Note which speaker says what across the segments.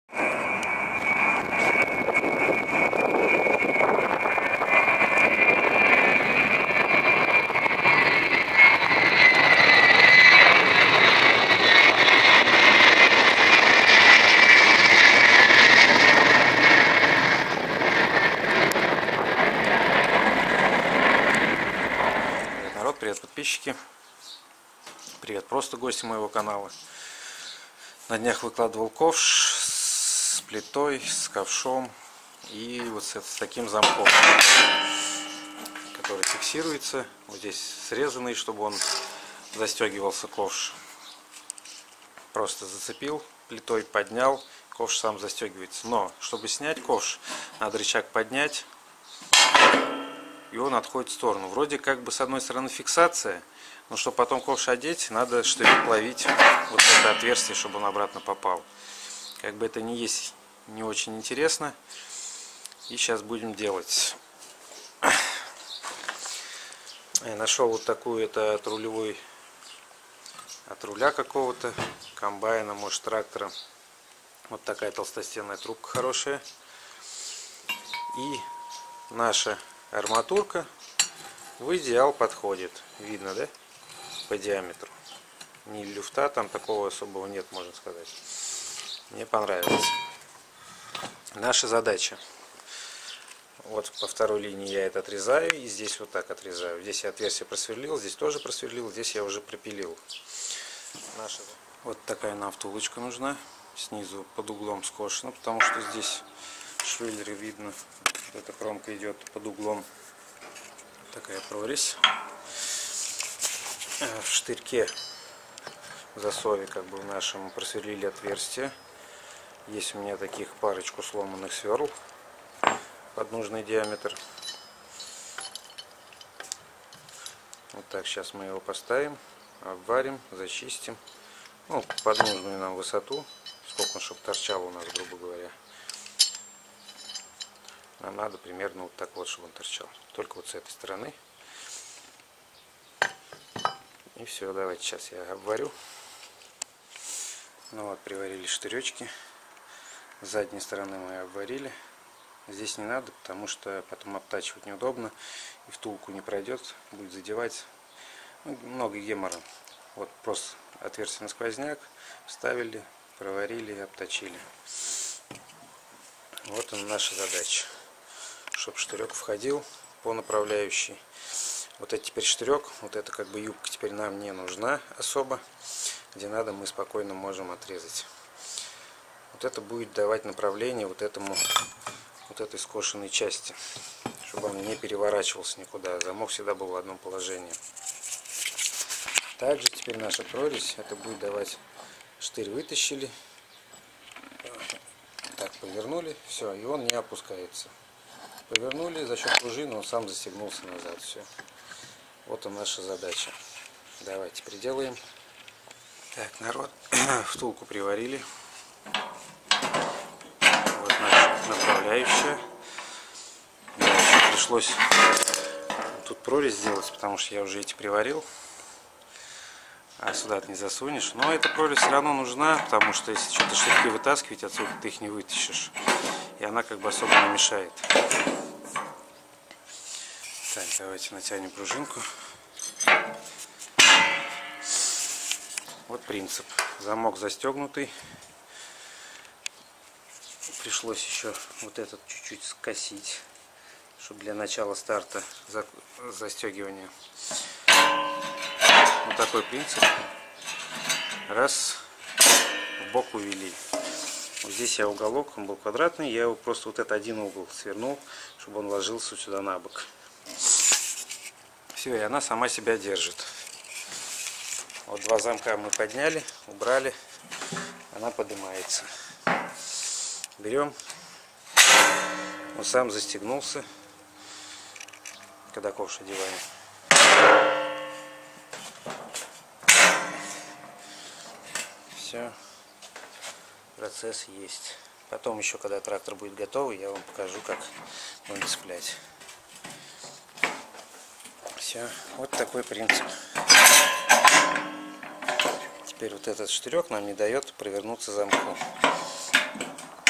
Speaker 1: Привет, подписчики, привет, просто гости моего канала. На днях выкладывал ковш с плитой, с ковшом и вот с таким замком, который фиксируется. Вот здесь срезанный, чтобы он застегивался ковш. Просто зацепил плитой, поднял, ковш сам застегивается. Но чтобы снять ковш, надо рычаг поднять, и он отходит в сторону. Вроде как бы с одной стороны фиксация, но чтобы потом ковш одеть, надо штырек ловить вот это отверстие, чтобы он обратно попал. Как бы это ни есть не очень интересно. И сейчас будем делать. Я нашел вот такую, это от руля какого-то, комбайна, может трактора. Вот такая толстостенная трубка хорошая. И наша арматурка в идеал подходит. Видно, да? По диаметру. Ни люфта там такого особого нет, можно сказать. Мне понравилось. Наша задача. Вот по второй линии я это отрезаю. И здесь вот так отрезаю. Здесь я отверстие просверлил. Здесь тоже просверлил. Здесь я уже пропилил. Вот такая нам втулочка нужна. Снизу под углом скошена. Потому что здесь в швеллере видно. Эта кромка идет под углом. Такая прорезь. В штырьке, в засове как бы в нашем просверлили отверстие. Есть у меня таких парочку сломанных сверл под нужный диаметр. Вот так сейчас мы его поставим, обварим, зачистим. Ну, под нужную нам высоту. Сколько он, чтобы торчал у нас, грубо говоря. Нам надо примерно вот так вот, чтобы он торчал. Только вот с этой стороны. И все, давайте сейчас я обварю. Ну вот, приварили штыречки. С задней стороны мы обварили. Здесь не надо, потому что потом обтачивать неудобно. И втулку не пройдет, будет задевать. Ну, много гемора. Вот просто отверстие на сквозняк. Вставили, проварили и обточили. Вот она наша задача. Чтобы штырек входил по направляющей. Вот это теперь штырек, вот это как бы юбка теперь нам не нужна особо. Где надо, мы спокойно можем отрезать. Вот это будет давать направление вот этой скошенной части, чтобы он не переворачивался никуда. Замок всегда был в одном положении. Также теперь наша прорезь, это будет давать, штырь вытащили, так повернули, все, и он не опускается. Повернули, за счет пружины он сам застегнулся назад. Все. Вот и наша задача. Давайте приделаем. Так, народ, втулку приварили. Вот наша направляющая. Да, пришлось тут прорезь сделать, потому что я уже эти приварил. А сюда ты не засунешь. Но эта прорезь все равно нужна, потому что если что-то штырьки вытаскивать отсюда, ты их не вытащишь. И она как бы особо не мешает. Так, давайте натянем пружинку. Вот принцип. Замок застегнутый. Пришлось еще вот этот чуть-чуть скосить, чтобы для начала старта застегивания. Вот такой принцип. Раз, в бок увели. Вот здесь я уголок, он был квадратный, я его просто вот этот один угол свернул, чтобы он ложился сюда на бок. Все, и она сама себя держит. Вот два замка мы подняли, убрали, она поднимается. Берем, он сам застегнулся, когда ковш одеваем. Все, процесс есть. Потом еще, когда трактор будет готовый, я вам покажу, как будем цеплять. Все, вот такой принцип. Теперь вот этот штырек нам не дает провернуться замку.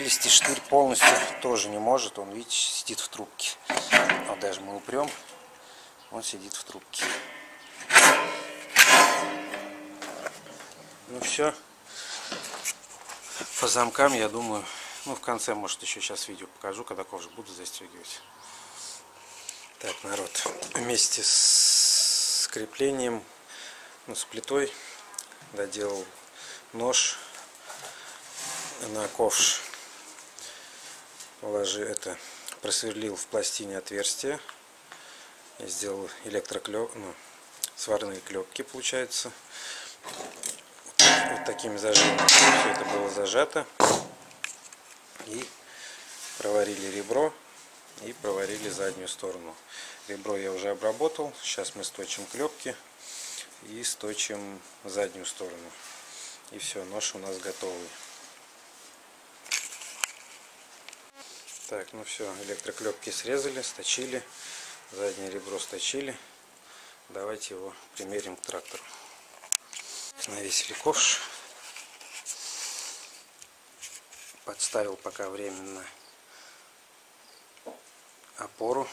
Speaker 1: вылезти штырь полностью тоже не может. Он, видите, сидит в трубке. Вот даже мы упрем, он сидит в трубке. Ну все. По замкам, я думаю, ну в конце, может, еще сейчас видео покажу, когда ковш буду застегивать. Так, народ, вместе с креплением, ну, с плитой доделал нож на ковш. Просверлил в пластине отверстие. Я сделал сварные клепки, получается. Вот такими зажимами все это было зажато. И проварили ребро и проварили заднюю сторону. Ребро я уже обработал. Сейчас мы сточим клепки и сточим заднюю сторону. И все, нож у нас готовый. Так, ну все, электроклепки срезали, сточили. Заднее ребро сточили. Давайте его примерим к трактору. Навесили ковш. Подставил пока временно опору.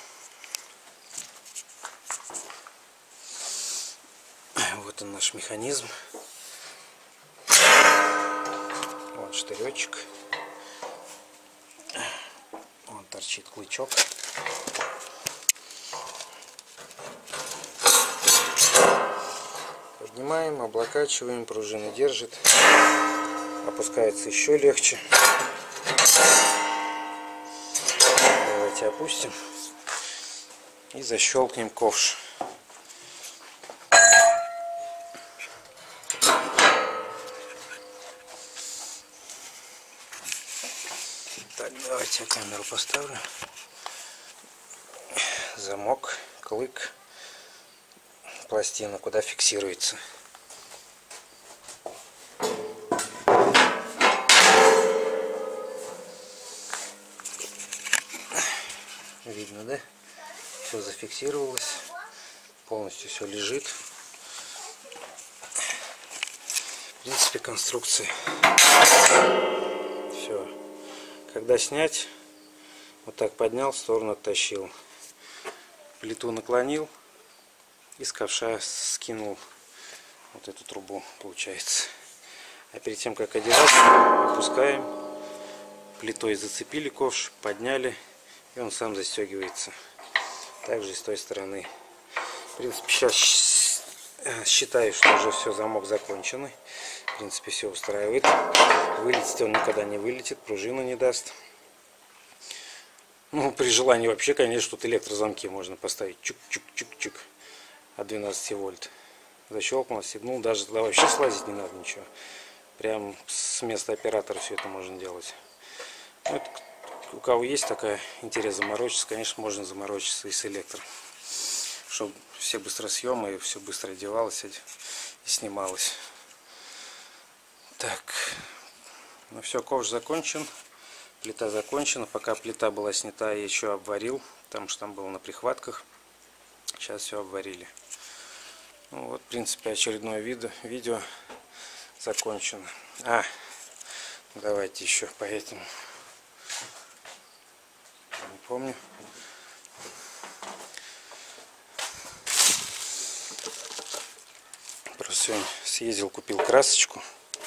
Speaker 1: Вот он, наш механизм. Вот штыречек. Вон торчит клычок. Поднимаем, облокачиваем, пружина держит. Опускается еще легче. Давайте опустим и защелкнем ковш. Так, давайте я камеру поставлю. Замок, клык, пластина, куда фиксируется. Видно, да? Все зафиксировалось. Полностью все лежит. В принципе, конструкция. Все. Когда снять, вот так поднял, в сторону оттащил. Плиту наклонил и с ковша скинул вот эту трубу, получается. А перед тем, как одевать, опускаем. Плитой зацепили ковш, подняли. И он сам застегивается. Также и с той стороны. В принципе, сейчас считаю, что уже все, замок законченный. В принципе, все устраивает. Вылететь он никогда не вылетит, пружину не даст. Ну, при желании вообще, конечно, тут электрозамки можно поставить. Чук-чук-чук-чук. От 12 вольт. Защелкнул, стегнул. Даже туда вообще слазить не надо ничего. Прям с места оператора все это можно делать. Вот. У кого есть такая интерес заморочиться, конечно, можно заморочиться и с электром, чтобы все быстросъемы и все быстро одевалось и снималось. Так, ну все, ковш закончен, плита закончена. Пока плита была снята, я еще обварил, потому что там было на прихватках. Сейчас все обварили. Ну вот, в принципе, очередное видео закончено. Давайте еще по этому. Не помню. Просто сегодня съездил, купил красочку.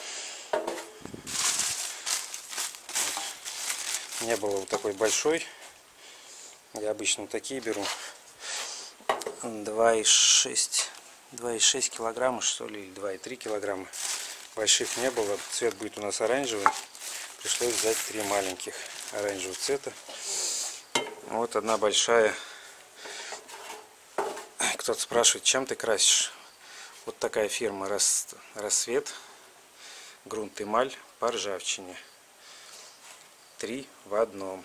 Speaker 1: Не было вот такой большой. Я обычно вот такие беру. 2,6 килограмма, что ли, или 2,3 килограмма. Больших не было. Цвет будет у нас оранжевый. Пришлось взять 3 маленьких оранжевых цвета. Вот одна большая. Кто-то спрашивает, чем ты красишь? Вот такая фирма Рассвет. Грунт эмаль по ржавчине. 3 в одном.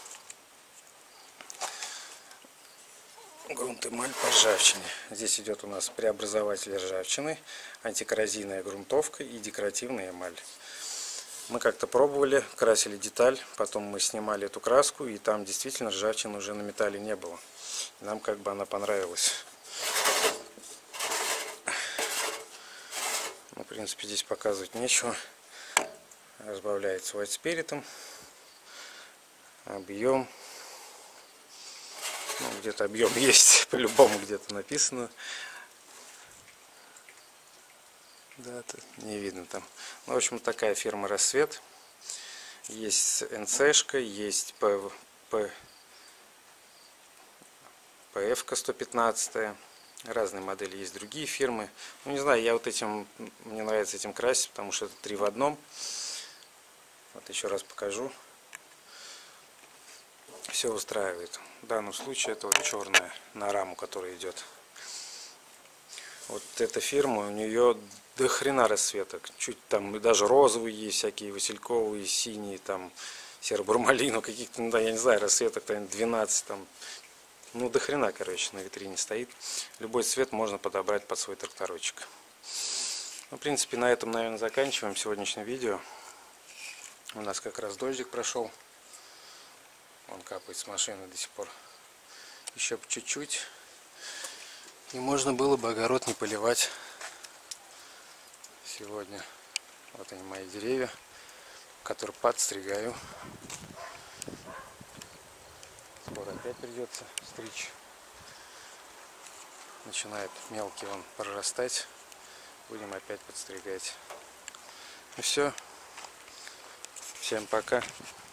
Speaker 1: Грунт эмаль по ржавчине. Здесь идет у нас преобразователь ржавчины, антикоррозийная грунтовка и декоративная эмаль. Мы как-то пробовали, красили деталь, потом мы снимали эту краску, и там действительно ржавчины уже на металле не было. Нам как бы она понравилась. Ну, в принципе, здесь показывать нечего. Разбавляется white спиритом. Объем. Ну, где-то объем есть, по-любому где-то написано. Да, это не видно там. Ну, в общем, такая фирма «Рассвет». Есть НЦшка, есть ПФ-ка 115. Разные модели, есть другие фирмы. Ну, не знаю, я вот этим, мне нравится этим красить, потому что это 3 в одном. Вот еще раз покажу. Все устраивает. В данном случае это вот черная на раму, которая идет. Вот эта фирма, у нее до хрена расцветок. Чуть там и даже розовые есть, всякие васильковые, синие, там серо-бурмалину, каких-то, ну, да, я не знаю, расцветок там 12 там. Ну, до хрена, короче, на витрине стоит. Любой цвет можно подобрать под свой тракторочек. Ну, в принципе, на этом, наверное, заканчиваем сегодняшнее видео. У нас как раз дождик прошел. Он капает с машины до сих пор. Еще чуть-чуть. И можно было бы огород не поливать сегодня. Вот они, мои деревья, которые подстригаю. Скоро опять придется стричь. Начинает мелкий он прорастать. Будем опять подстригать. И все. Всем пока.